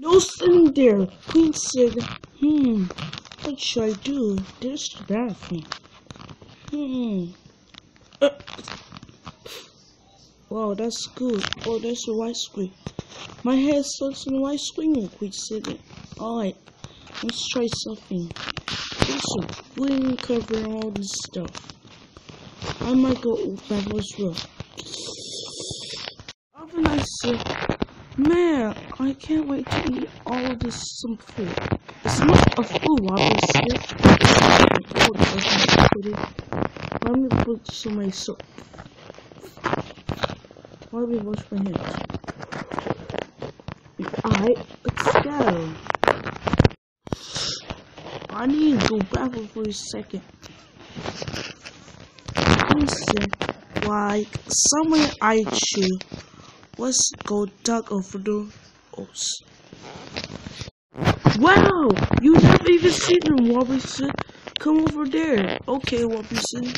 No sitting there. Queen said, what should I do? There's the bathroom. Wow, that's good. Oh, there's a white screen. My head starts on the white screen. Queen said, alright, let's try something. There's a green cover all this stuff. I might go backwards well. Often I said, man, I can't wait to eat all of this some food. It's not a food, Robby said. Let me put some my soap. Robby, wash my hands. Alright, let's go. I need to go bathroom for a second. Like somewhere I chew. Let's go dug over the house. Wow! You never even seen them, Robby said. Come over there. Okay, Robby said.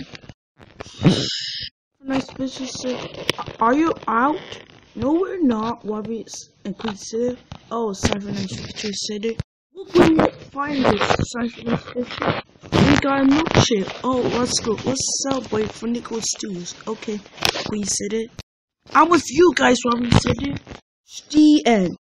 Nice bitch said, are you out? No, we're not, Robby and Queen said. Oh, Cypher Nice Picture said it. Look where we find this, Cypher Nice Picture. We got a milkshake. Oh, let's go. Let's celebrate for Nicholas Stews. Okay, Queen said it. I'm with you guys, Robby said it. The end.